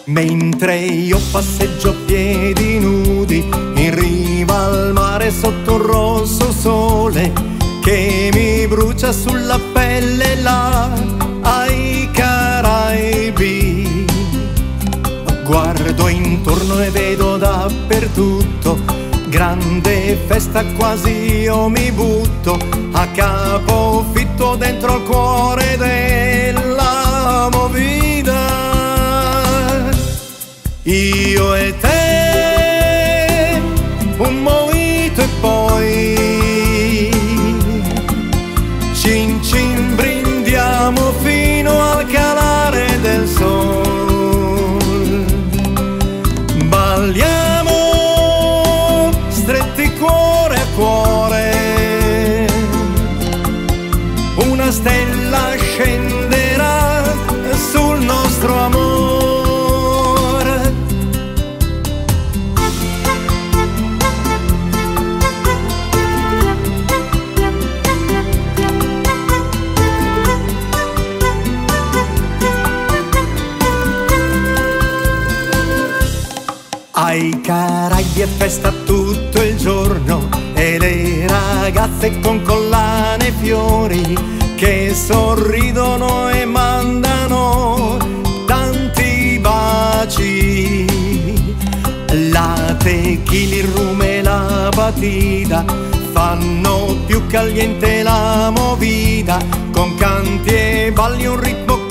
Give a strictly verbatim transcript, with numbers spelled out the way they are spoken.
Mentre io passeggio a piedi nudi in riva al mare sotto un rosso sole che mi brucia sulla pelle là ai Caraibi. Guardo intorno e vedo dappertutto grande festa, quasi io mi butto a capofitto dentro il cuore della movida. Io e te, un mojito e poi cin cin brindiamo fino al calare del sol. Balliamo stretti cuore a cuore, una stella scenderà sul nostro amore. Ai Caraibi è festa tutto il giorno e le ragazze con collane e fiori che sorridono e mandano tanti baci. La tequila, il rum e la batida fanno più caliente la movida, con canti e balli un ritmo